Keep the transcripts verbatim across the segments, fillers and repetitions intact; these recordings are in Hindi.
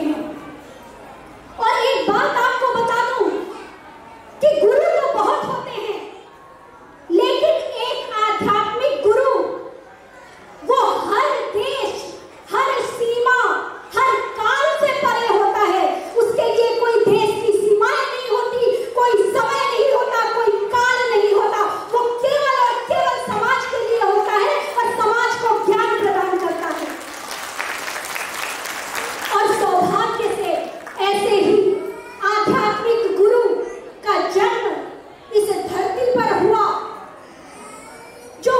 हैं। और एक बात आपको बता दूं कि गुरु तो बहुत होते हैं, लेकिन एक आध्यात्मिक गुरु वो हर देश, हर सीमा, हर काल से परे होता है। उसके लिए कोई देश की सीमाएं नहीं होती, कोई समय नहीं होता, कोई काल नहीं होता। वो केवल और केवल समाज के लिए होता है और समाज को ज्ञान प्रदान करता है। और सौभाग्य से ऐसे ही आध्यात्मिक गुरु का जन्म इस धरती पर हुआ, जो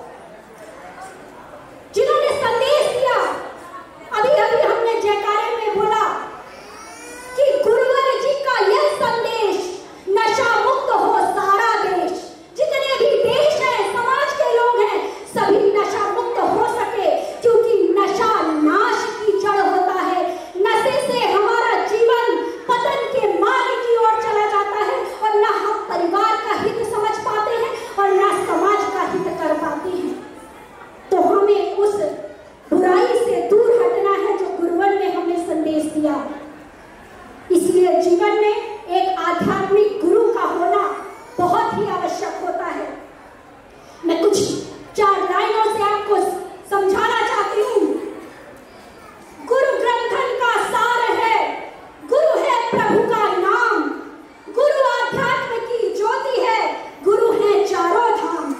जिन्होंने संदेश दिया। अभी अभी हमने जयकारे में बोला कि गुरुवर जी का यह संदेश, नशा मुक्त हो सारा देश। जितने भी देश हैं, समाज के लोग हैं, सभी नशा मुक्त हो सके, क्योंकि नशा नाश की जड़ होता है। नशे से हमारा जीवन पतन के मार्ग की ओर चला जाता है और न हम परिवार का हित समझ पाते हैं और न समाज का हित कर पाते हैं। तो हमें उस बुराई से दूर हटना है जो गुरुवर ने हमें संदेश दिया। इसलिए जीवन में एक आध्यात्मिक गुरु का होना बहुत ही आवश्यक होता है। मैं कुछ चार लाइनों से आपको समझाना चाहती हूँ। गुरु ग्रंथन का सार है, गुरु है प्रभु का नाम, गुरु आध्यात्म की ज्योति है, गुरु है चारों धाम।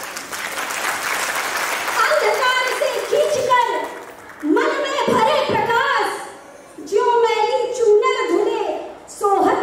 अंधकार से खींचकर मन में भरे प्रकाश, ज्यों मैली चूनर धुले सोहत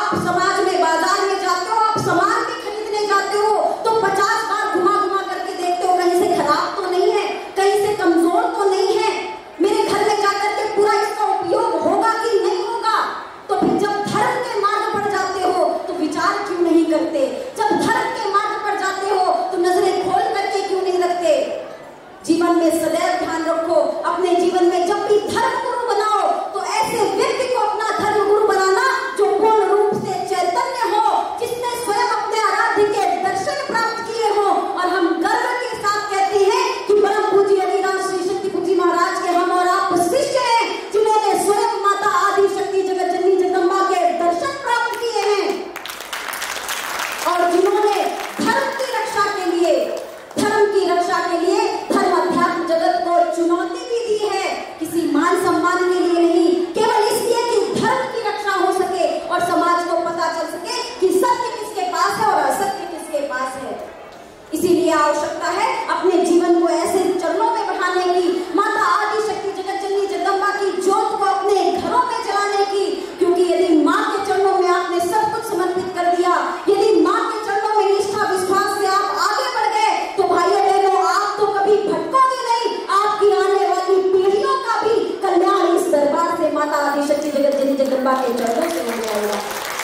आप समाज में, बाजार में जाते हो, आप सामान भी खरीदने जाते हो तो पचास बार घुमा घुमा करके देखते हो कहीं से खराब तो नहीं है, कहीं से कमजोर तो नहीं है, मेरे घर में जाकर के पूरा इसका उपयोग होगा कि नहीं होगा। तो फिर जब धर्म के मार्ग पर जाते हो तो विचार क्यों नहीं करते? जब धर्म के मार्ग पर जाते हो तो नजरें खोल करके क्यों नहीं रखते? जीवन में सदैव ध्यान रखो, अपने जीवन में जब भी धर्म गुरु बनाओ तो ऐसे व्यक्ति को अपना धर्म गुरु बनाना जो पूर्ण रूप से चैतन्य हो, जिसने स्वयं अपने आराध्य के दर्शन प्राप्त किए हो। और हम गर्व के साथ कहते हैं कि परम पूज्य अविनाश श्री शक्ति पूजी महाराज के हम और आप शिष्य हैं, जिन्होंने स्वयं माता आदि शक्ति जगत जननी जगदम्बा के दर्शन प्राप्त किए हैं और जिन्होंने धर्म की रक्षा के लिए धर्म की रक्षा के लिए धर्म अध्यात्म जगत को चुनौती भी दी है, किसी मान सम्मान के लिए नहीं, केवल इसलिए कि धर्म की रक्षा हो सके और समाज को पता चल सके कि सत्य किसके पास है और असत्य किसके पास है। इसीलिए आवश्यकता है अपने जीवन को ऐसे चरणों में बढ़ाने की, माता आदि शक्ति जगत जननी जगदम्बा की ज्योत को अपने घरों में जलाने की। क्योंकि यदि माँ के चरणों में आपने सब कुछ समर्पित कर दिया, यदि माँ के चरणों में निष्ठा विश्वास से आप आगे बढ़ गए तो भाइयों बहनों आप तो कभी भटकोगे नहीं, आपकी आने वाली पीढ़ियों का भी कल्याण इस दरबार से माता आदि शक्ति जगत जननी जगदम्बा के चरणों से हो जाएगा।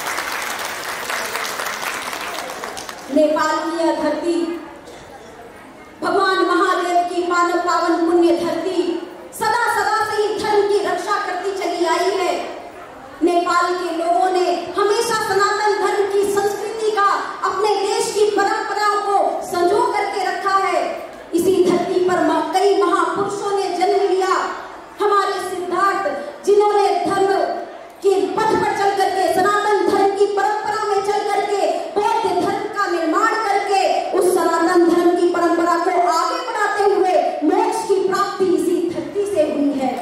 नेपाल की यह धरती भगवान महादेव की मानव पावन पुण्य धरती सदा सदा से ही धर्म की रक्षा करती चली आई है। नेपाल के लोगों ने हमेशा सनातन धर्म की संस्कृति का, अपने देश की परंपराओं को संजो करके रखा है। इसी धरती पर कई महापुरुषों ने जन्म लिया। हमारे सिद्धार्थ जिन्होंने धर्म के पथ पर चल करके, सनातन धर्म की परंपरा में चल करके बौद्ध धर्म का निर्माण करके उस सनातन धर्म की परंपरा को आगे बढ़ाते हुए मोक्ष की प्राप्ति इसी धरती से हुई है।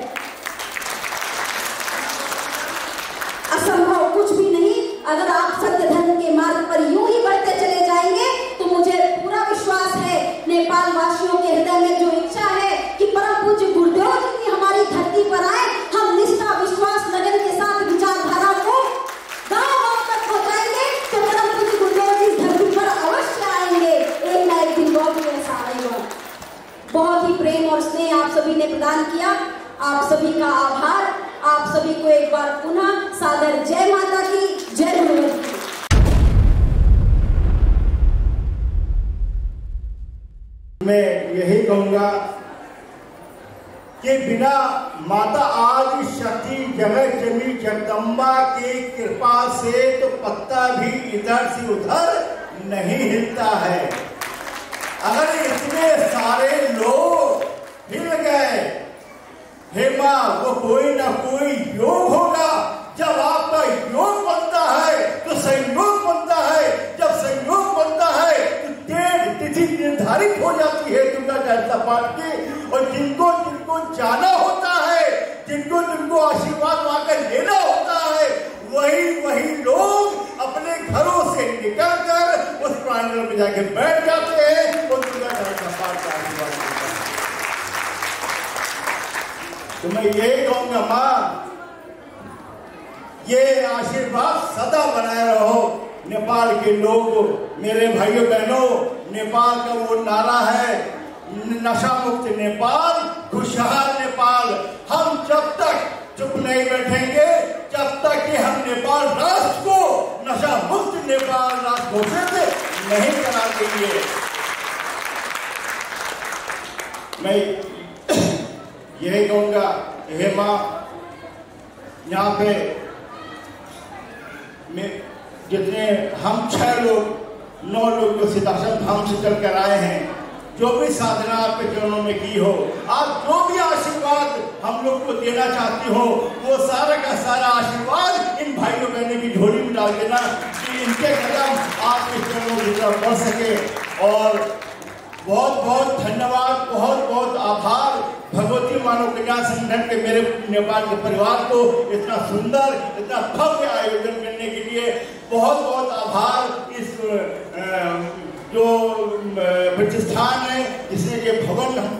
असंभव कुछ भी नहीं। अगर आप सत्य धर्म के मार्ग पर यूं ही बढ़ते चले जाएंगे तो मुझे पूरा विश्वास है नेपाल वासियों के हृदय में जो इच्छा है कि परम पूज्य गुरुदेव जी की हमारी धरती पर आए, हम निष्ठा विश्वास लगन के साथ विचारधारा को गांव गांव तक पहुंचाएंगे तो परम पूज्य गुरुदेव जी धरती पर अवश्य आएंगे। एक ना एक दिन बहुत ही ऐसा आएगा। बहुत ही प्रेम और स्नेह आप सभी ने प्रदान किया, आप सभी का आभार। आप सभी को एक बार पुनः सादर जय माता की, जय गुरुदेव की। मैं यही कहूंगा कि बिना माता आदि शक्ति जगत जननी जगदम्बा की कृपा से तो पत्ता भी इधर से उधर नहीं हिलता है। अगर इतने सारे लोग हिल गए, हे माँ, वो कोई ना कोई योग होगा। जब आपका योग बनता है तो संयोग बनता है, जब संयोग बनता है तो डेढ़ तिथि निर्धारित हो जाती है दुर्गा चालीसा पाठ की। और जिनको जिनको जाना होता है, जिनको जिनको आशीर्वाद मांगकर लेना होता है, वही वही लोग अपने घरों से निकल कर उस प्रांगण में जाके बैठ जाते हैं और दुर्गा चालीसा पाठ का आशीर्वाद लेते हैं। तो मैं यही कहूंगा, माँ, ये आशीर्वाद सदा बनाए रहो। नेपाल के लोग, मेरे भाइयों बहनों, नेपाल का वो नारा है, नशा मुक्त नेपाल, खुशहाल नेपाल। हम जब तक चुप नहीं बैठेंगे, जब तक कि हम नेपाल राष्ट्र को नशा मुक्त नेपाल राष्ट्र घोषित नहीं करा देंगे। मैं यही कहूंगा, हे माँ, यहाँ पे में जितने हम छह लोग नौ लोग जो सिद्धाश्रम धाम से चल कर आए हैं, जो भी साधना आपके चरणों में की हो, आप जो भी आशीर्वाद हम लोग को देना चाहती हो, वो सारा का सारा आशीर्वाद इन भाइयों बहनों की झोली में डाल देना कि इनके कदम आपके चरणों की तरफ बढ़ सके। और बहुत बहुत धन्यवाद, बहुत बहुत आभार भगवती मानव कल्याण संगठन के मेरे नेपाल के परिवार को इतना सुंदर, इतना भव्य आयोजन करने के लिए बहुत बहुत आभार। इस जो प्रतिष्ठान है, इसने ये भवन हमको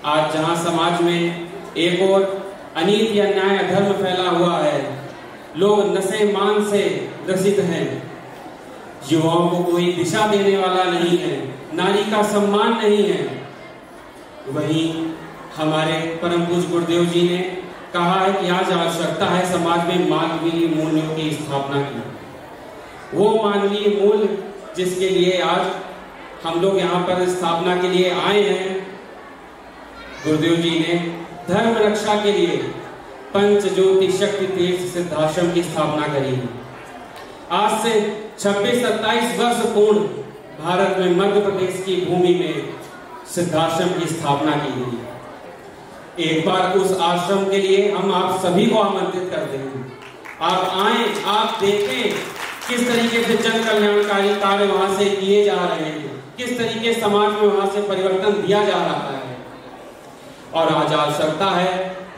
आज जहां समाज में एक और अनीति अन्याय अधर्म फैला हुआ है, लोग नशे मान से ग्रसित हैं, युवाओं को कोई दिशा देने वाला नहीं है, नारी का सम्मान नहीं है, वहीं हमारे परम पूज्य गुरुदेव जी ने कहा है कि आज आवश्यकता है समाज में मानवीय मूल्यों की स्थापना की। वो मानवीय मूल्य जिसके लिए आज हम लोग यहाँ पर स्थापना के लिए आए हैं, गुरुदेव जी ने धर्म रक्षा के लिए पंच ज्योति शक्ति तीर्थ सिद्धाश्रम की स्थापना करी। आज से छब्बीस सत्ताईस वर्ष पूर्व भारत में मध्य प्रदेश की भूमि में सिद्धाश्रम की स्थापना की गई। एक बार उस आश्रम के लिए हम आप सभी को आमंत्रित करते हैं, आप आए, आप देखें किस तरीके से जन कल्याणकारी कार्य वहां से किए जा रहे हैं, किस तरीके समाज में वहां से परिवर्तन दिया जा रहा है। और आज आवश्यकता है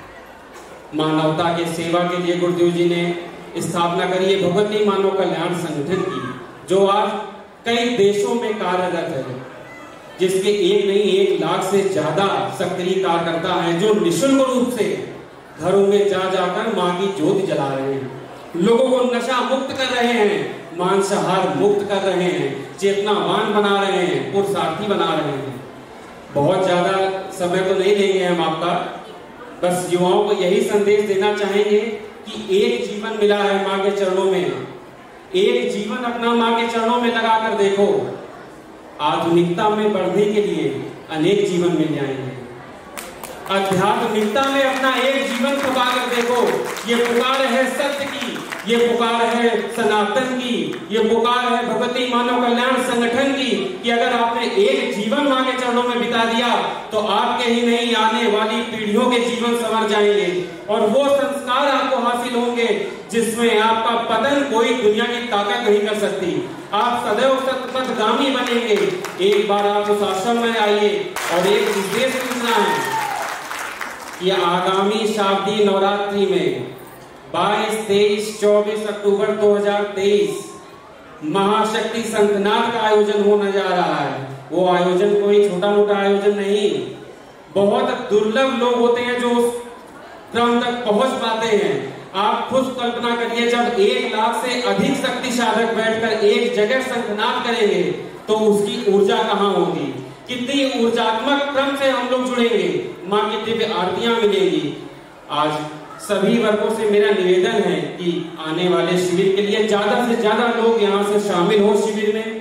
मानवता के सेवा के लिए गुरुदेव जी ने स्थापना करी है भगवती मानव कल्याण संगठन की, जो आज कई देशों में कार्यरत है, जिसके एक नहीं एक लाख से ज्यादा सक्रिय कार्यकर्ता हैं, जो निःशुल्क रूप से घरों में जा जाकर मां की ज्योति जला रहे हैं, लोगों को नशा मुक्त कर रहे हैं, मांसाहार मुक्त कर रहे हैं, चेतनावान बना रहे हैं, पुरुषार्थी बना रहे हैं। बहुत ज्यादा समय तो नहीं लेंगे हम आपका, बस युवाओं को यही संदेश देना चाहेंगे कि एक जीवन मिला है मां के चरणों में, एक जीवन अपना मां के चरणों में लगाकर देखो, आधुनिकता में बढ़ने के लिए अनेक जीवन मिल जाएंगे। आध्यात्मिकता में अपना एक जीवन पुकार कर देखो, ये पुकार है सत्य की, ये पुकार है सनातन की, ये पुकार है भगवती मानव कल्याण संगठन की, कि अगर आपने एक जीवन मां के चरणों में बिता दिया तो आपके ही नहीं आने वाली पीढ़ियों के जीवन संवर जाएंगे, और वो संस्कार आपको हासिल होंगे जिसमें आपका पतन कोई दुनिया की ताकत नहीं कर सकती। आप सदैव सतपथगामी बनेंगे। एक बार आप उस आश्रम में आइए, और एक विशेष सूचना है कि आगामी शारदीय नवरात्रि में बाईस, तेईस, चौबीस अक्टूबर दो हज़ार तेईस महाशक्ति संतनाद का आयोजन होने जा रहा है। वो आयोजन कोई छोटा मोटा आयोजन नहीं, बहुत दुर्लभ लोग होते हैं जो उस क्रम तक पहुंच पाते हैं। आप खुद कल्पना करिए, जब एक लाख से अधिक शक्ति साधक बैठकर एक जगह संतनाद करेंगे तो उसकी ऊर्जा कहाँ होगी, कितनी ऊर्जात्मक क्रम से हम लोग जुड़ेंगे, मां की दिव्य आरतियां मिलेंगी। आज सभी वर्गों से मेरा निवेदन है कि आने वाले शिविर के लिए ज्यादा से ज्यादा लोग यहाँ से शामिल हो शिविर में,